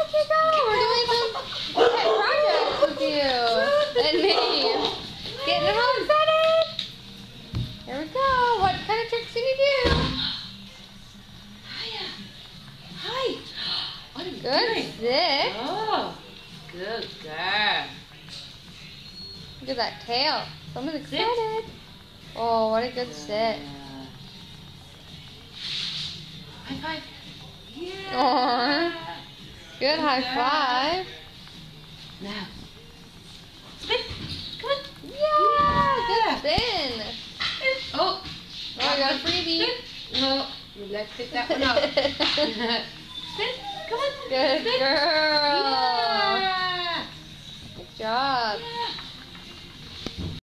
Keiko. We're doing some pet projects with you and me. Getting them all excited. Here we go. What kind of tricks did you do? Hiya. Hi. What are you Good doing? sit. Oh, good girl. Look at that tail. Someone's excited. Oh, what a good sit. High five. Yeah. Aww. Good high five. Now. Spin. Come on. Yeah. Good spin. Oh. Oh, I got a freebie. No. Let's pick that one up. Spin. Come on. Good Spin. girl. Yeah. Good job. Yeah.